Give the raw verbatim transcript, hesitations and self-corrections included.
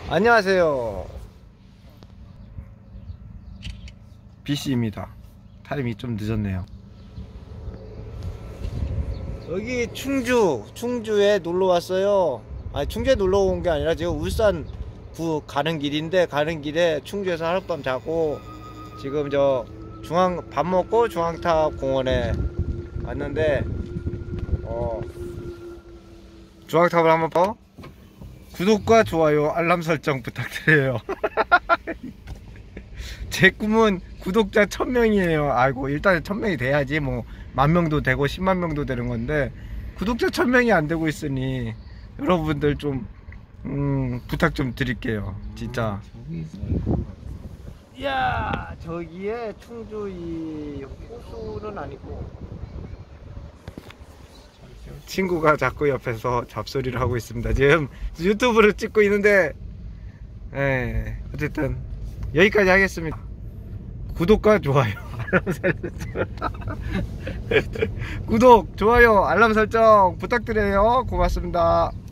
안녕하세요, 비씨입니다. 타임이 좀 늦었네요. 여기 충주 충주에 놀러 왔어요. 아니, 충주에 놀러 온 게 아니라 지금 울산 구 가는 길인데, 가는 길에 충주에서 하룻밤 자고 지금 저 중앙 밥 먹고 중앙탑 공원에 왔는데, 어 중앙탑을 한번 봐. 구독과 좋아요, 알람 설정 부탁드려요. 제 꿈은 구독자 천 명이에요. 아이고, 일단 천 명이 돼야지 뭐 만 명도 되고 십만 명도 되는 건데, 구독자 천 명이 안 되고 있으니 여러분들 좀 음, 부탁 좀 드릴게요, 진짜. 이야, 저기에 충주 이 호수는 아니고, 친구가 자꾸 옆에서 잡소리를 하고 있습니다. 지금 유튜브를 찍고 있는데, 예, 어쨌든 여기까지 하겠습니다. 구독과 좋아요, 알람 설정 구독, 좋아요, 알람 설정 부탁드려요. 고맙습니다.